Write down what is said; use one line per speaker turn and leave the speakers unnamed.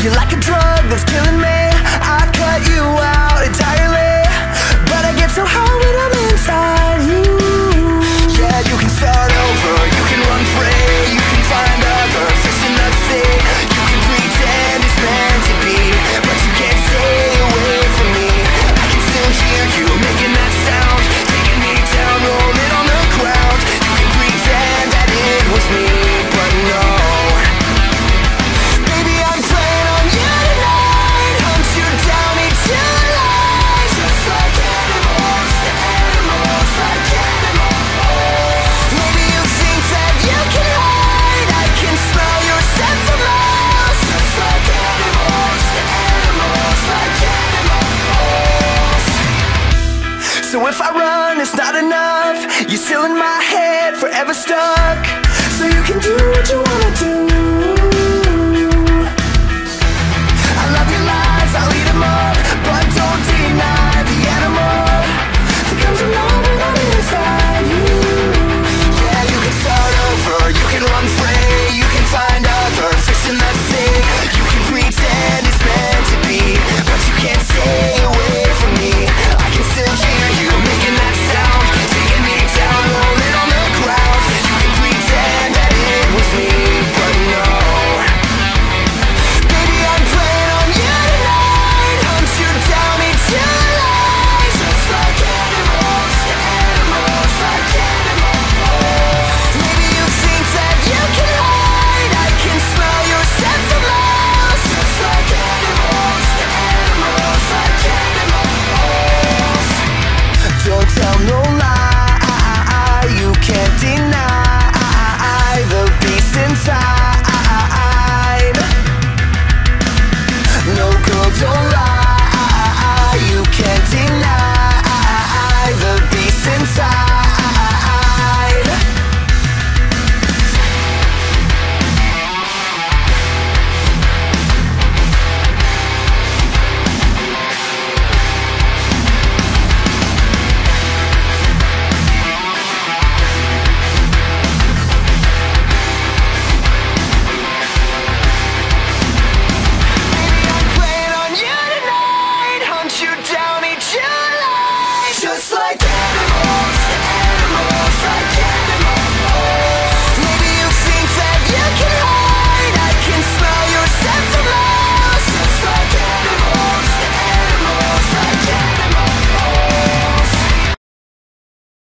You're like a drug that's killing me. I cut you out entirely, but I get so high when I'm inside you. Yeah, you can start over, you can run free, you can find other fish in the sea. You can pretend it's meant to be, but you can't stay away from me. I can still hear you making that sound, taking me down, rolling on the ground. You can pretend that it was me, but no. Baby, I'm playing on you tonight. Hunt you down into lies, just like animals, animals, like animals. Maybe you think that you can hide, I can smell your scent for miles, just like animals, animals, like animals. So if I run, it's not enough. You're still in my head, forever stuck.